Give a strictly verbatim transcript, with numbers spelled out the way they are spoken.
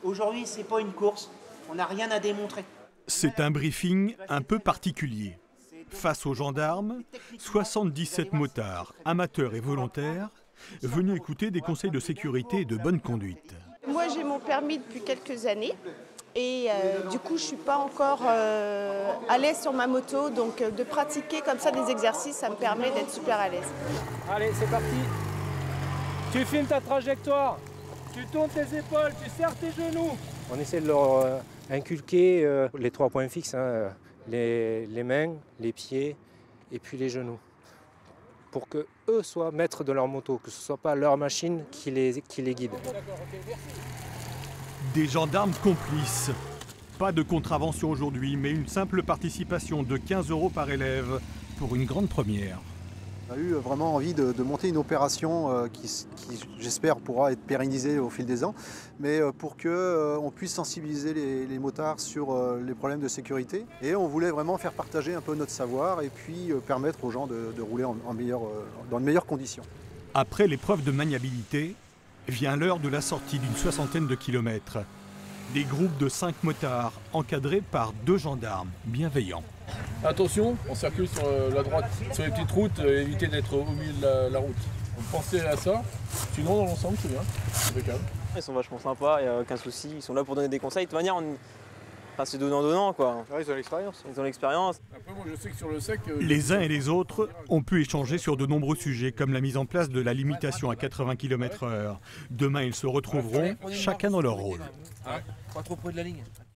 Aujourd'hui, c'est pas une course, on n'a rien à démontrer. C'est un briefing un peu particulier. Face aux gendarmes, soixante-dix-sept motards, amateurs et volontaires, venus écouter des conseils de sécurité et de bonne conduite. Moi, j'ai mon permis depuis quelques années et euh, du coup, je ne suis pas encore euh, à l'aise sur ma moto. Donc, euh, de pratiquer comme ça des exercices, ça me permet d'être super à l'aise. Allez, c'est parti. Tu filmes ta trajectoire, tu tournes tes épaules, tu serres tes genoux. On essaie de leur euh, inculquer euh, les trois points fixes, hein, les, les mains, les pieds et puis les genoux, pour qu'eux soient maîtres de leur moto, que ce ne soit pas leur machine qui les, qui les guide. Des gendarmes complices. Pas de contravention aujourd'hui, mais une simple participation de quinze euros par élève pour une grande première. On a eu vraiment envie de, de monter une opération euh, qui, qui j'espère, pourra être pérennisée au fil des ans, mais euh, pour qu'on euh, puisse sensibiliser les, les motards sur euh, les problèmes de sécurité. Et on voulait vraiment faire partager un peu notre savoir et puis euh, permettre aux gens de, de rouler en, en meilleur, euh, dans de meilleures conditions. Après l'épreuve de maniabilité, vient l'heure de la sortie d'une soixantaine de kilomètres. Des groupes de cinq motards encadrés par deux gendarmes bienveillants. Attention, on circule sur la droite, sur les petites routes, euh, éviter d'être au milieu de la, la route. Donc pensez à ça, sinon dans l'ensemble c'est bien, c'est calme. Ils sont vachement sympas, il n'y a aucun souci, ils sont là pour donner des conseils. De toute manière, on... enfin, c'est donnant-donnant quoi. Ouais, ils ont l'expérience. Ils ont l'expérience. Après moi je sais que sur le sec... Euh, Les uns et les autres ont pu échanger sur de nombreux sujets, comme la mise en place de la limitation à quatre-vingts kilomètres heure. Demain, ils se retrouveront chacun dans leur rôle. Pas trop près de la ligne.